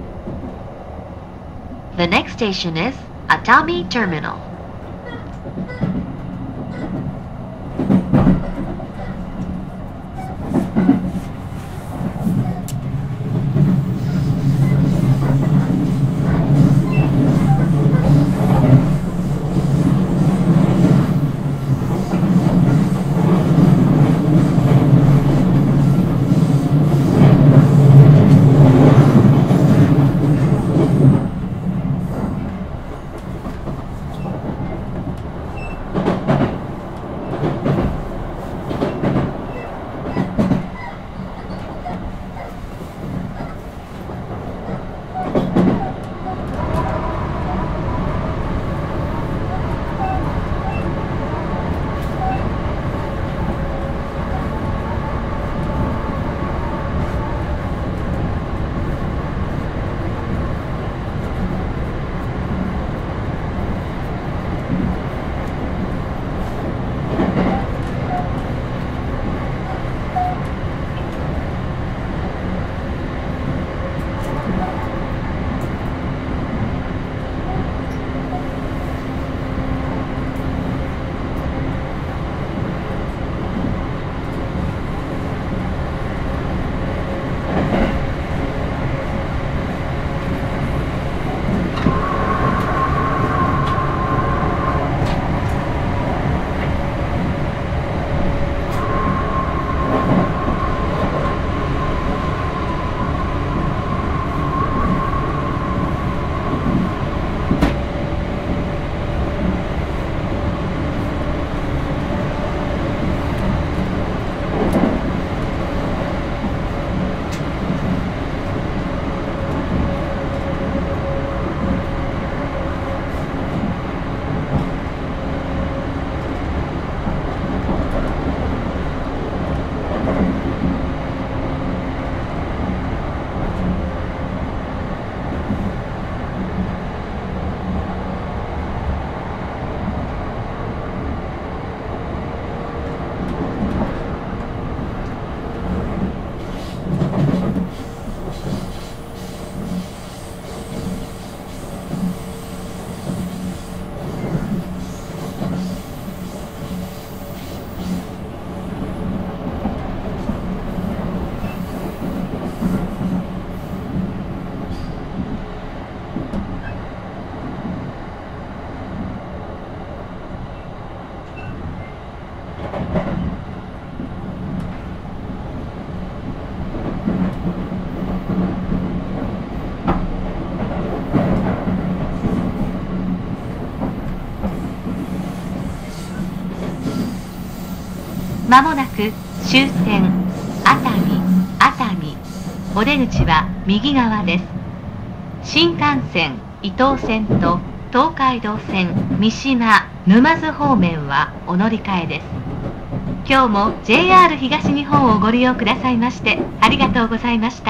The next station is Atami Terminal. まもなく終点熱海。お出口は右側です。新幹線伊東線と東海道線三島沼津方面はお乗り換えです。今日も JR 東日本をご利用くださいましてありがとうございました。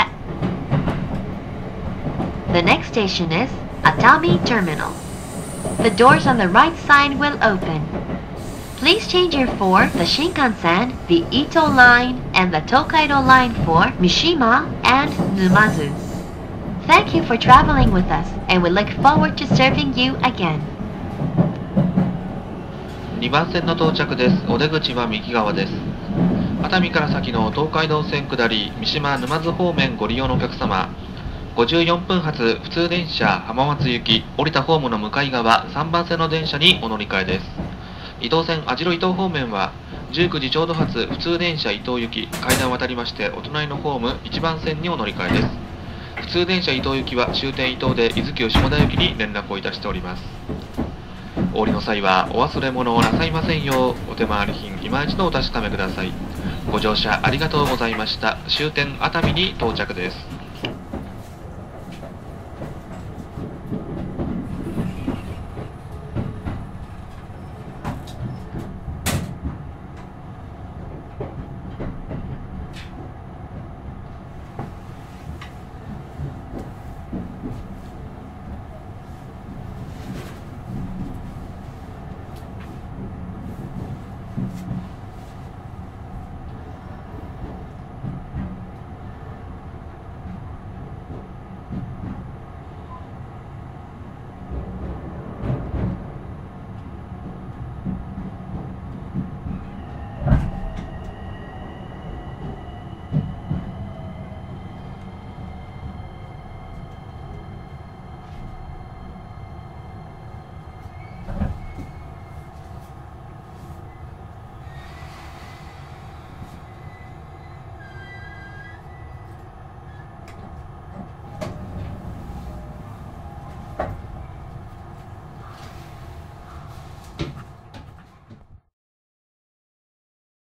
The next station is Atami Terminal. The doors on the right side will open. Please change here for the Shinkansen, the Ito line, and the Tokaido line for Mishima and Numazu. Thank you for traveling with us, and we look forward to serving you again. 2番線の到着です。お出口は右側です。熱海から先の東海道線下り三島沼津方面ご利用のお客様、54分発普通電車浜松行き、降りたホームの向かい側3番線の電車にお乗り換えです。伊東線網代伊東方面は19時ちょうど発普通電車伊東行き、階段を渡りましてお隣のホーム1番線にお乗り換えです。普通電車伊東行きは終点伊東で伊豆急下田行きに連絡をいたしております。お降りの際はお忘れ物をなさいませんよう、お手回り品今一度お確かめください。ご乗車ありがとうございました。終点熱海に到着です。